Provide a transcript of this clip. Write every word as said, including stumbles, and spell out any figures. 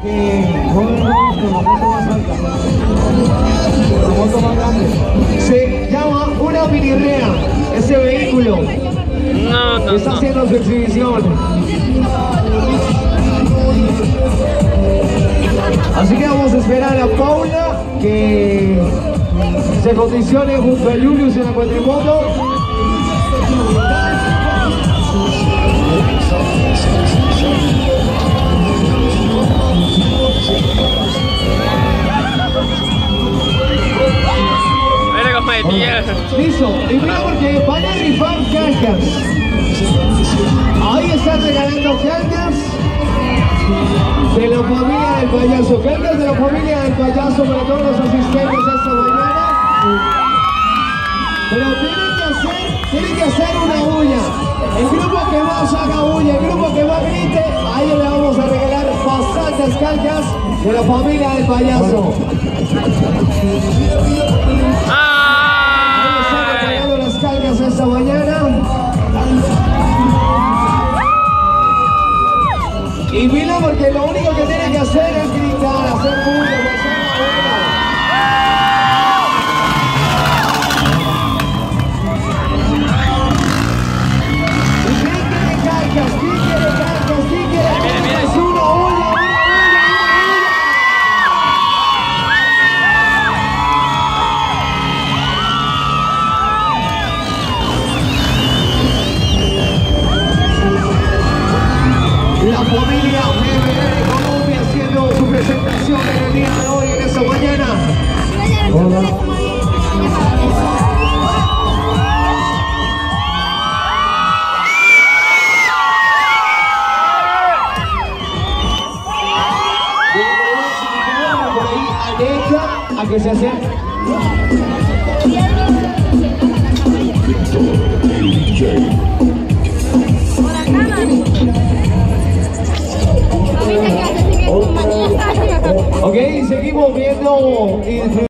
Eh, joven, no, con la moto más alta. La moto más grande. Se llama una minirrea. Ese vehículo No, no, está no. haciendo su exhibición. Así que vamos a esperar a Paula que se condicione junto a Julius en la cuatrimoto. Mira cómo es, tía. Listo, y mira porque van a rifar calcas. Ahí están regalando calcas de la familia del payaso. Calcas de la familia del payaso para todos los asistentes esta mañana. Pero tienen que hacer, tienen que hacer una bulla. El grupo que más haga bulla, el grupo que más grite, a ellos le vamos a regalar bastantes calcas de la familia del payaso. Ahí están regalando las calcas esta mañana. Y mira porque lo único que tienen que hacer es gritar, hacer bulla, hacer la bulla. La familia M B de Colombia haciendo su presentación en el día de hoy, en esta mañana. Hola. Por ahí a derecha, a que se acerque. Ok, seguimos viendo.